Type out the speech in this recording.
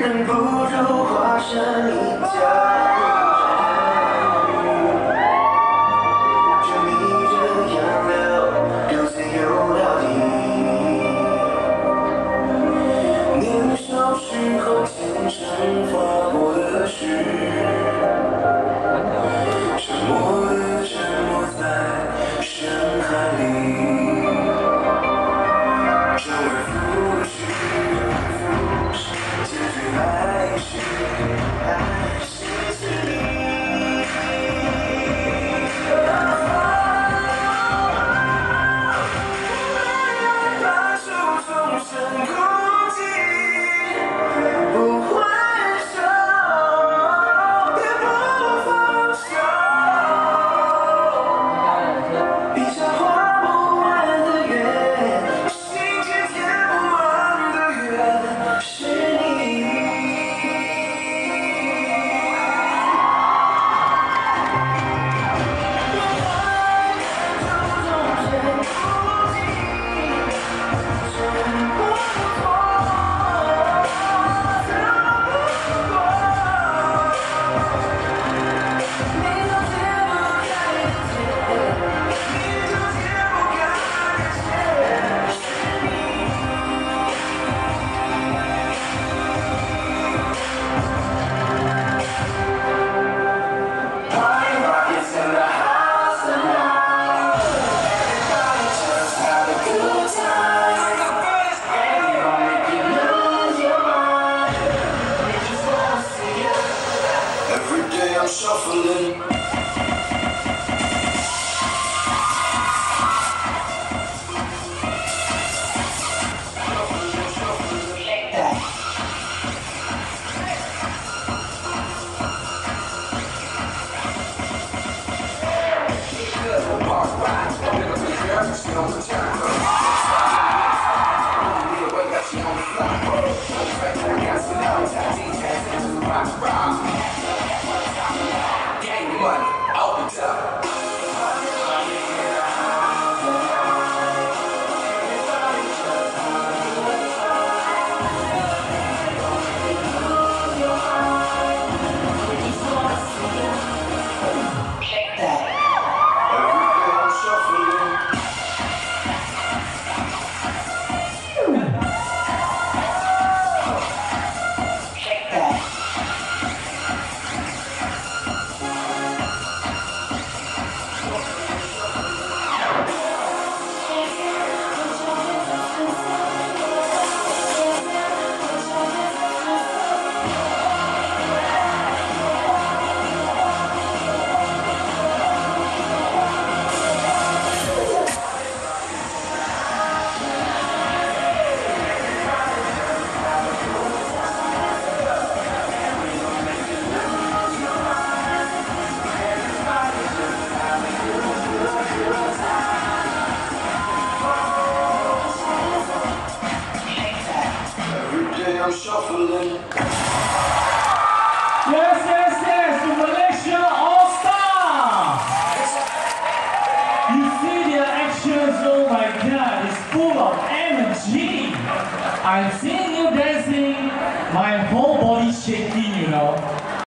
忍不住化身一家人，就逆着洋流，流自由到底。年少时候虔诚发过的誓，沉默的沉没在深海里。周而复始，结局还是你。把手终身孤寂，不回首，也不放手。笔下画不完的圆，心间填不完的缘，是你。Every day I'm shuffling. Gang money, opened up. I'm shuffling. Yes, the Malaysia All-Star! You see their actions, oh my god, it's full of energy. I'm